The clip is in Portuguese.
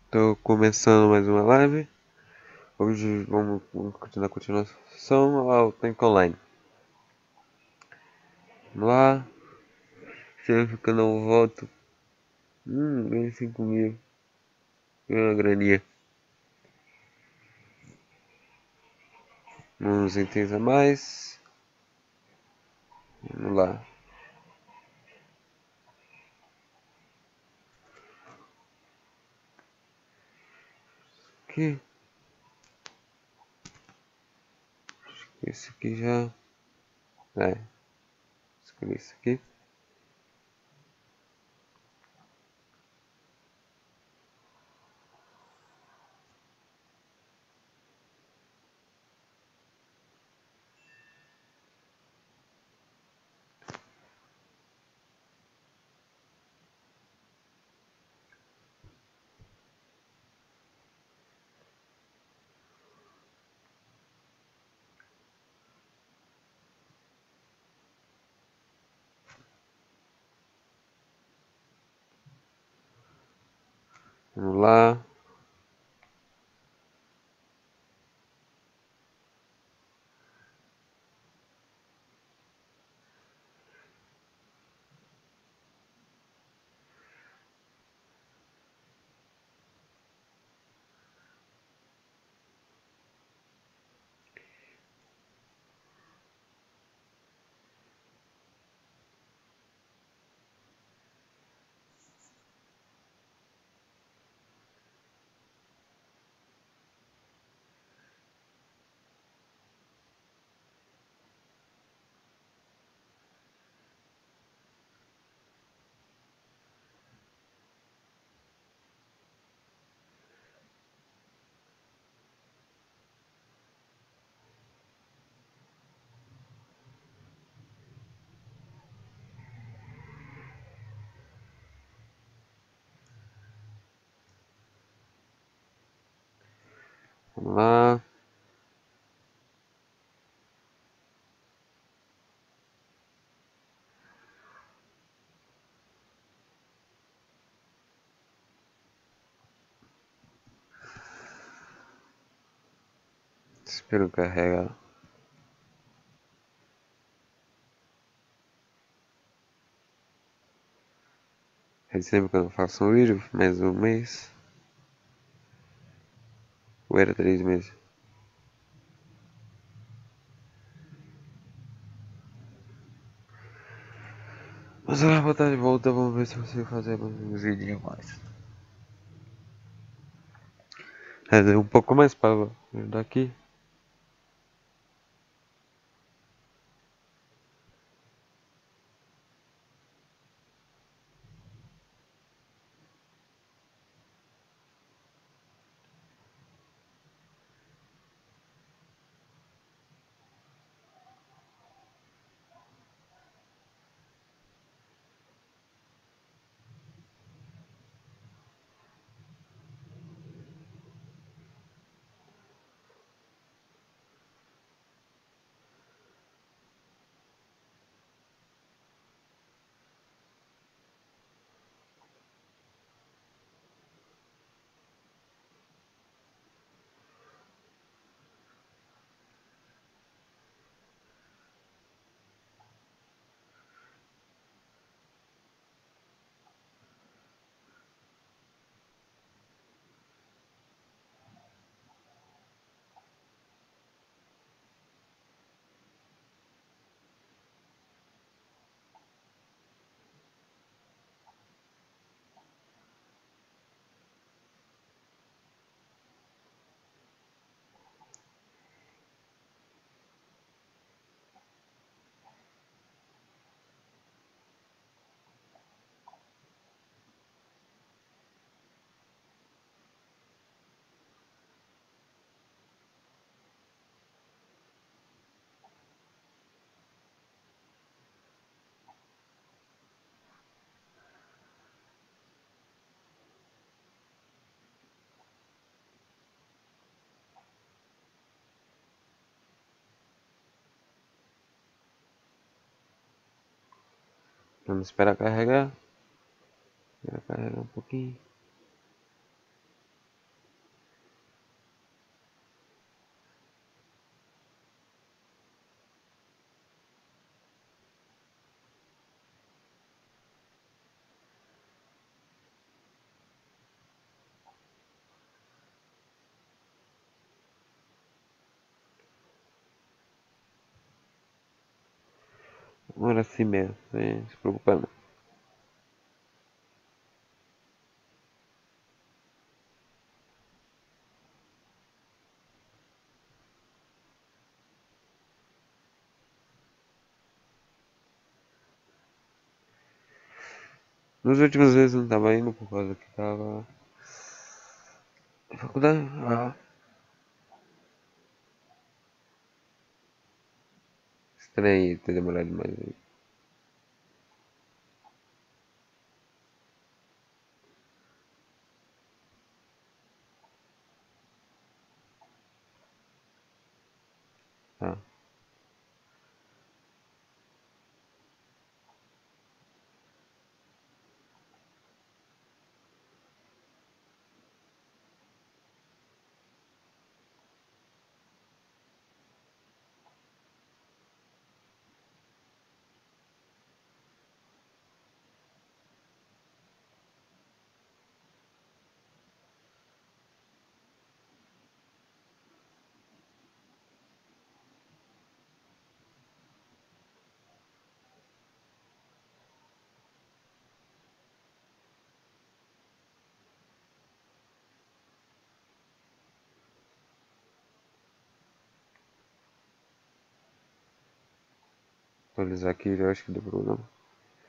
Tô começando mais uma live. Hoje vamos continuar a continuação ao Tank Online. Vamos lá. Sempre que eu não volto. Ganhei 5 mil. Ganhei uma graninha. Uns itens a mais. Vamos lá. Aqui. Esse aqui já. É. Escolhi esse aqui. Vamos lá. Vamos lá. Espero carregar. Faz tempo que eu não faço um vídeo. Mais um mês. Ou era 3 meses? Mas agora vou estar de volta. Vamos ver se eu consigo fazer uns vídeos mais. Fazer um pouco mais para daqui. Vamos esperar carregar. Esperar carregar um pouquinho. Uma hora assim mesmo, sem se preocupar não. Nas últimas vezes não estava indo por causa que estava na faculdade. Estranho ter demorado demais aí. Ah, atualizar aqui, eu acho que deu problema.